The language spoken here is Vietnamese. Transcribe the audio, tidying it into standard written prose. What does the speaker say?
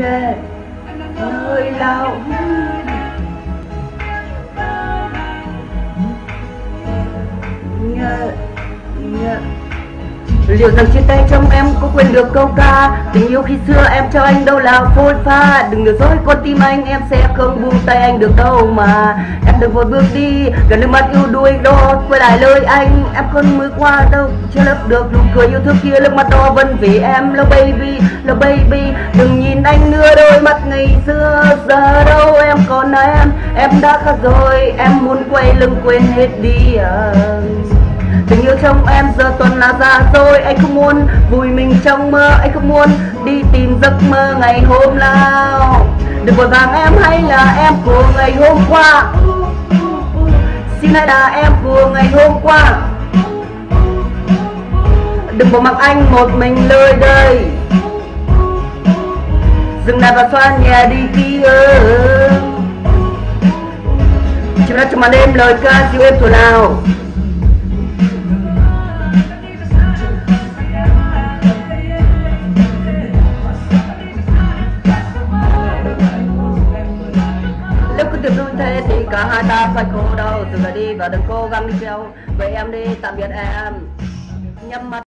nhẹ nơi lao nhẹ nhẹ. Liệu rằng chia tay trong em có quên được câu ca tình yêu khi xưa em cho anh đâu là phôi pha. Đừng lừa dối con tim anh, em sẽ không buông tay anh được đâu mà. Em đừng vội bước đi, gần nước mắt yêu đuôi đó. Quay lại lời anh, em không mới qua đâu. Chưa lấp được nụ cười yêu thương kia, nước mắt đó vẫn vì em. Love baby, love baby. Đừng nhìn anh nữa, đôi mắt ngày xưa giờ đâu em còn em đã khác rồi. Em muốn quay lưng quên hết đi tình yêu trong em giờ toàn là già rồi. Anh không muốn vùi mình trong mơ, anh không muốn đi tìm giấc mơ ngày hôm nào. Đừng vội vàng em, hay là em của ngày hôm qua. Xin hãy là em của ngày hôm qua. Đừng bỏ mặc anh một mình nơi đây. Dừng lại và xoa nhẹ đi ký ức. Chiều nay trong màn đêm lời ca dịu êm thổi nào. Nếu cứ tiếp tục thế thì cả hai ta phải khổ đau. Từ giờ đi và đừng cố gắng đi theo. Vậy em đi, tạm biệt em. Nhắm mắt.